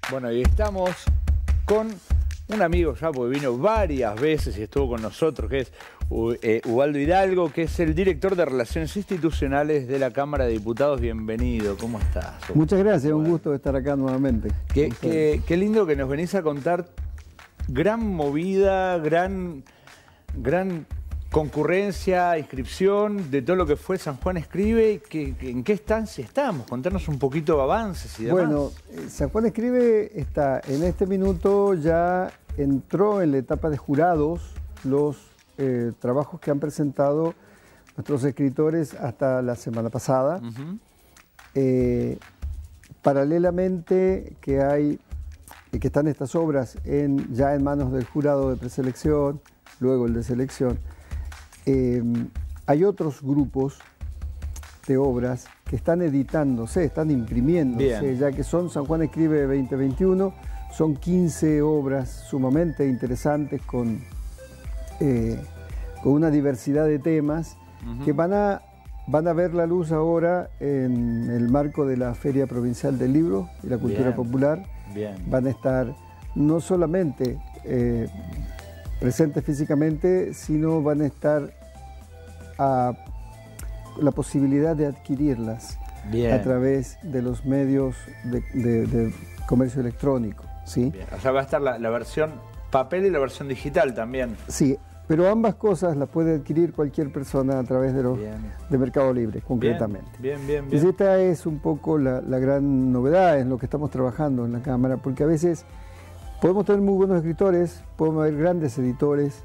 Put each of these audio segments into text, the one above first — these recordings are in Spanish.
Bueno, y estamos con un amigo ya, porque vino varias veces y estuvo con nosotros, que es Ubaldo Hidalgo, que es el director de Relaciones Institucionales de la Cámara de Diputados. Bienvenido, ¿cómo estás? Muchas gracias, un gusto estar acá nuevamente. Qué lindo que nos venís a contar gran movida, gran concurrencia, inscripción de todo lo que fue San Juan Escribe. ¿En qué estancia estamos? Contarnos un poquito de avances y demás. Bueno, San Juan Escribe está en este minuto, ya entró en la etapa de jurados los trabajos que han presentado nuestros escritores hasta la semana pasada. Paralelamente que están estas obras ya en manos del jurado de preselección, luego el de selección. Hay otros grupos de obras que están editándose, están imprimiéndose. Bien. Ya que son San Juan Escribe 2021, son 15 obras sumamente interesantes con una diversidad de temas que van a ver la luz ahora en el marco de la Feria Provincial del Libro y la Cultura Popular. Bien. Van a estar no solamente presentes físicamente, sino van a estar a la posibilidad de adquirirlas a través de los medios de comercio electrónico. ¿Sí? O sea, va a estar la versión papel y la versión digital también. Sí, pero ambas cosas las puede adquirir cualquier persona a través de Mercado Libre, concretamente. Bien. Y esta es un poco la gran novedad en lo que estamos trabajando en la Cámara, porque a veces podemos tener muy buenos escritores, podemos haber grandes editores.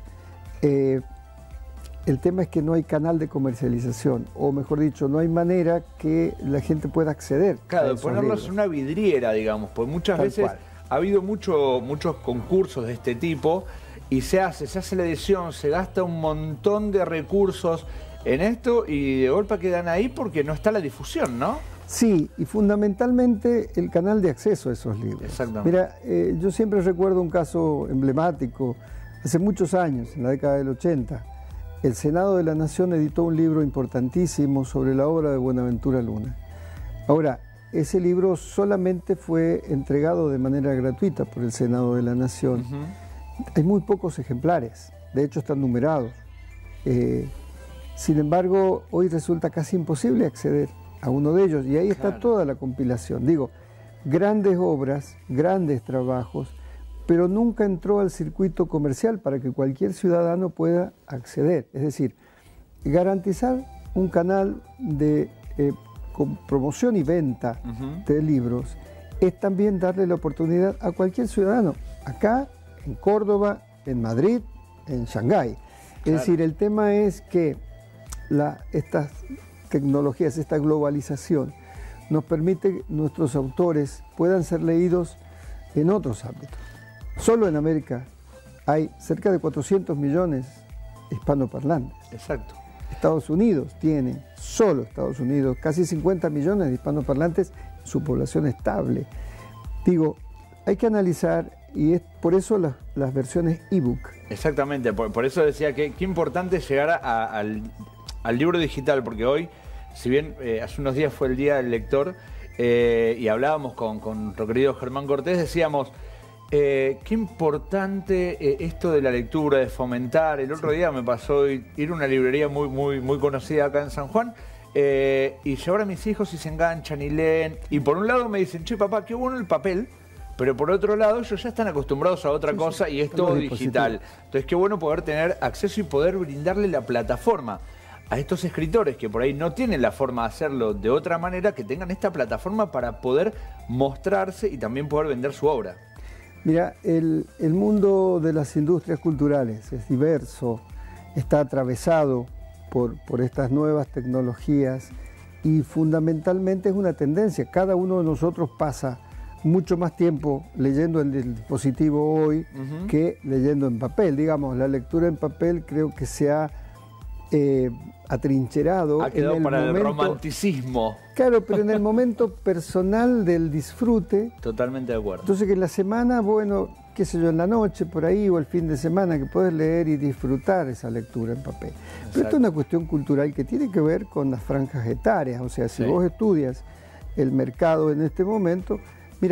El tema es que no hay canal de comercialización, o mejor dicho, no hay manera que la gente pueda acceder. Claro, de ponerlos en una vidriera, digamos, porque muchas veces ha habido muchos concursos de este tipo y se hace la edición, se gasta un montón de recursos en esto y de golpe quedan ahí porque no está la difusión, ¿no? Sí, y fundamentalmente el canal de acceso a esos libros. Exactamente. Mira, yo siempre recuerdo un caso emblemático, hace muchos años, en la década del 80, el Senado de la Nación editó un libro importantísimo sobre la obra de Buenaventura Luna. Ahora, ese libro solamente fue entregado de manera gratuita por el Senado de la Nación. Hay muy pocos ejemplares, de hecho están numerados. Sin embargo, hoy resulta casi imposible acceder a uno de ellos y ahí está toda la compilación. Digo, grandes obras, grandes trabajos, pero nunca entró al circuito comercial para que cualquier ciudadano pueda acceder. Es decir, garantizar un canal de promoción y venta de libros es también darle la oportunidad a cualquier ciudadano, acá, en Córdoba, en Madrid, en Shanghái. Es decir, el tema es que estas tecnologías, esta globalización, nos permite que nuestros autores puedan ser leídos en otros ámbitos. Solo en América hay cerca de 400 millones hispanoparlantes. Exacto. Estados Unidos tiene, solo Estados Unidos, casi 50 millones de hispanoparlantes, su población estable. Digo, hay que analizar y es por eso las versiones ebook. Exactamente, por eso decía que qué importante llegar al libro digital, porque hoy, si bien hace unos días fue el Día del Lector y hablábamos con nuestro querido Germán Cortés, decíamos qué importante esto de la lectura, de fomentar. El otro día me pasó ir a una librería muy conocida acá en San Juan y llevar a mis hijos y se enganchan y leen. Y por un lado me dicen, che papá, qué bueno el papel, pero por otro lado ellos ya están acostumbrados a otra cosa y es todo digital. Entonces qué bueno poder tener acceso y poder brindarle la plataforma a estos escritores que por ahí no tienen la forma de hacerlo de otra manera, que tengan esta plataforma para poder mostrarse y también poder vender su obra. Mira, el mundo de las industrias culturales es diverso, está atravesado por estas nuevas tecnologías y fundamentalmente es una tendencia. Cada uno de nosotros pasa mucho más tiempo leyendo en el dispositivo hoy que leyendo en papel. Digamos, la lectura en papel creo que se ha atrincherado. Ha quedado para el romanticismo. Claro, pero en el momento personal del disfrute. Totalmente de acuerdo. Entonces que en la semana, bueno, qué sé yo, en la noche por ahí o el fin de semana que puedes leer y disfrutar esa lectura en papel. Exacto. Pero esto es una cuestión cultural que tiene que ver con las franjas etarias. O sea, si vos estudias el mercado en este momento, mira,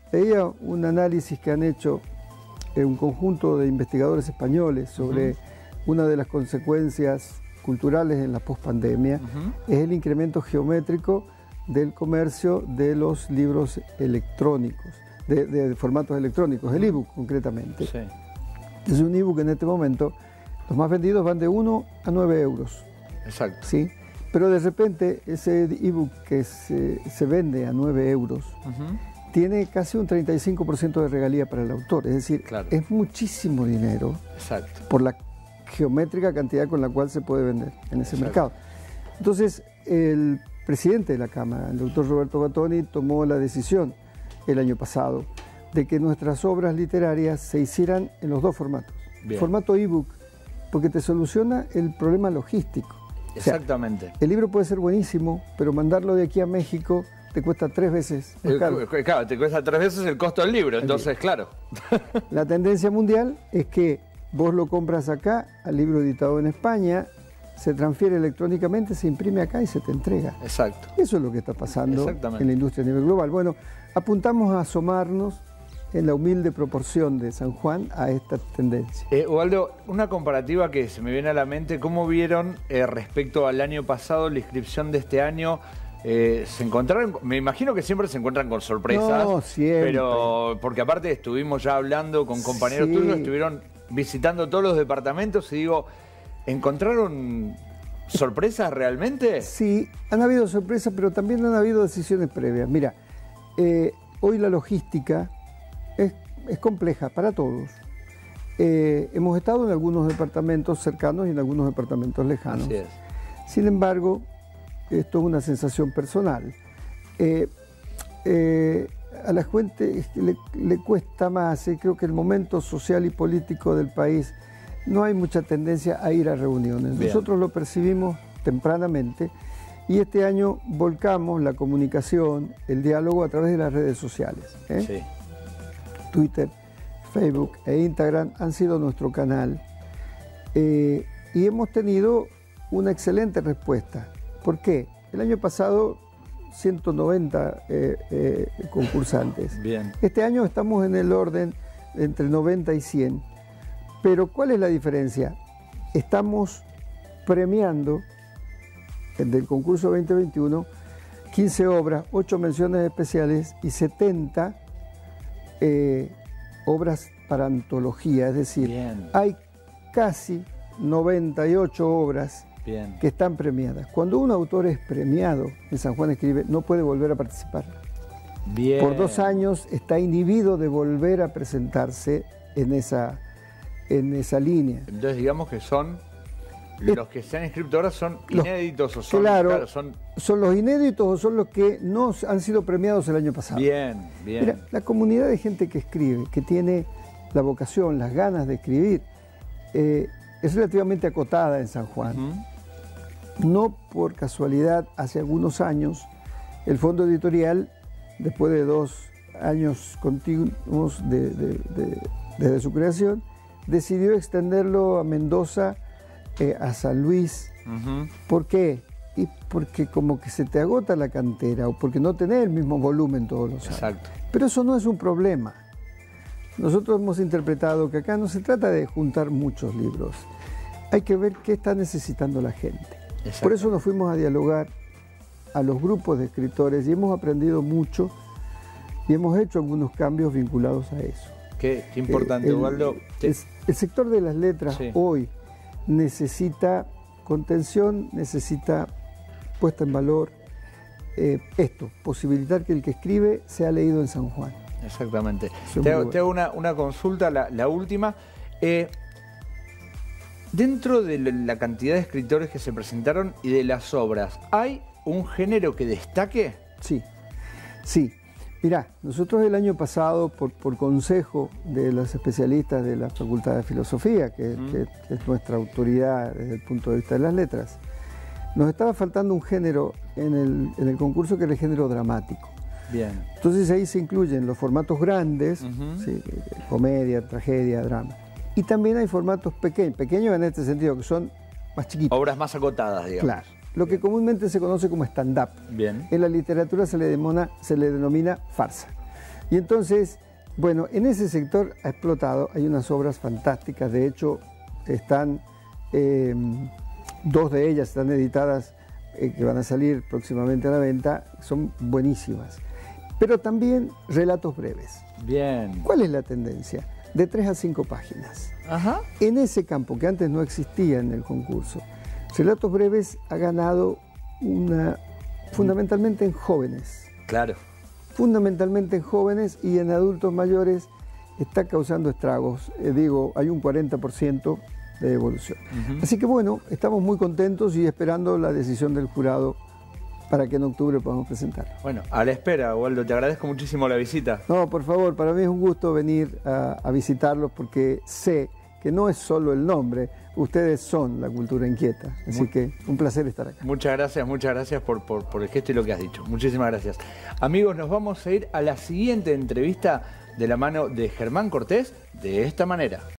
leía un análisis que han hecho un conjunto de investigadores españoles sobre una de las consecuencias culturales en la pospandemia, es el incremento geométrico del comercio de los libros electrónicos, de formatos electrónicos, el ebook concretamente. Sí. Es un ebook en este momento, los más vendidos van de 1 a 9 euros. Exacto. ¿Sí? Pero de repente ese ebook que se vende a 9 euros tiene casi un 35% de regalía para el autor. Es decir, es muchísimo dinero. Exacto. Por la geométrica cantidad con la cual se puede vender en ese mercado. Entonces, el presidente de la Cámara, el doctor Roberto Gattoni, tomó la decisión el año pasado de que nuestras obras literarias se hicieran en los dos formatos. Bien. Formato ebook, porque te soluciona el problema logístico. Exactamente. O sea, el libro puede ser buenísimo, pero mandarlo de aquí a México te cuesta 3 veces más caro. Claro, te cuesta 3 veces el costo del libro, entonces, claro. La tendencia mundial es que vos lo compras acá, al libro editado en España, se transfiere electrónicamente, se imprime acá y se te entrega. Exacto. Eso es lo que está pasando en la industria a nivel global. Bueno, apuntamos a asomarnos en la humilde proporción de San Juan a esta tendencia. Ubaldo, una comparativa que se me viene a la mente, ¿cómo vieron respecto al año pasado, la inscripción de este año? ¿Se encontraron? Me imagino que siempre se encuentran con sorpresas. No, siempre. Pero, porque aparte estuvimos ya hablando con compañeros tuyos, estuvieron visitando todos los departamentos y digo, ¿encontraron sorpresas realmente? Sí, han habido sorpresas, pero también han habido decisiones previas. Mira, hoy la logística es compleja para todos. Hemos estado en algunos departamentos cercanos y en algunos departamentos lejanos. Así es. Sin embargo, esto es una sensación personal. A la gente le cuesta más, creo que el momento social y político del país no hay mucha tendencia a ir a reuniones. Bien. Nosotros lo percibimos tempranamente y este año volcamos la comunicación, el diálogo a través de las redes sociales. Sí. Twitter, Facebook e Instagram han sido nuestro canal y hemos tenido una excelente respuesta. ¿Por qué? El año pasado 190 concursantes. Bien. Este año estamos en el orden entre 90 y 100. Pero ¿cuál es la diferencia? Estamos premiando del concurso 2021 15 obras, 8 menciones especiales y 70 obras para antología. Es decir, hay casi 98 obras que están premiadas. Cuando un autor es premiado en San Juan Escribe, no puede volver a participar. Bien. Por 2 años está inhibido de volver a presentarse en esa línea. Entonces digamos que son los que se han inscrito ahora son inéditos o son... Claro, son los inéditos o son los que no han sido premiados el año pasado. Bien, bien. Mira, la comunidad de gente que escribe, que tiene la vocación, las ganas de escribir, es relativamente acotada en San Juan. No por casualidad, hace algunos años, el Fondo Editorial, después de 2 años continuos desde su creación, decidió extenderlo a Mendoza, a San Luis. ¿Por qué? Y porque como que se te agota la cantera o porque no tenés el mismo volumen todos los años. Exacto. Pero eso no es un problema. Nosotros hemos interpretado que acá no se trata de juntar muchos libros. Hay que ver qué está necesitando la gente. Por eso nos fuimos a dialogar a los grupos de escritores y hemos aprendido mucho y hemos hecho algunos cambios vinculados a eso. Qué importante, Ubaldo. El sector de las letras hoy necesita contención, necesita puesta en valor, posibilitar que el que escribe sea leído en San Juan. Exactamente. Te hago una consulta, la última. Dentro de la cantidad de escritores que se presentaron y de las obras, ¿hay un género que destaque? Sí, sí. Mirá, nosotros el año pasado, por consejo de los especialistas de la Facultad de Filosofía, que es nuestra autoridad desde el punto de vista de las letras, nos estaba faltando un género en el concurso que era el género dramático. Bien. Entonces ahí se incluyen los formatos grandes, ¿sí? Comedia, tragedia, drama. Y también hay formatos pequeños en este sentido, que son más chiquitos. Obras más acotadas, digamos. Claro. Lo que comúnmente se conoce como stand-up. Bien. En la literatura se le denomina farsa. Y entonces, bueno, en ese sector ha explotado, hay unas obras fantásticas, de hecho, están, dos de ellas están editadas, que van a salir próximamente a la venta, son buenísimas. Pero también relatos breves. Bien. ¿Cuál es la tendencia? De 3 a 5 páginas. Ajá. En ese campo, que antes no existía en el concurso, relatos breves ha ganado fundamentalmente en jóvenes. Claro. Fundamentalmente en jóvenes, y en adultos mayores está causando estragos. Digo, hay un 40% de evolución. Así que bueno, estamos muy contentos y esperando la decisión del jurado para que en octubre podamos presentarlo. Bueno, a la espera, Waldo, te agradezco muchísimo la visita. No, por favor, para mí es un gusto venir a visitarlos, porque sé que no es solo el nombre, ustedes son la cultura inquieta. Así que un placer estar acá. Muchas gracias por el gesto y lo que has dicho. Muchísimas gracias. Amigos, nos vamos a ir a la siguiente entrevista de la mano de Germán Cortés de esta manera.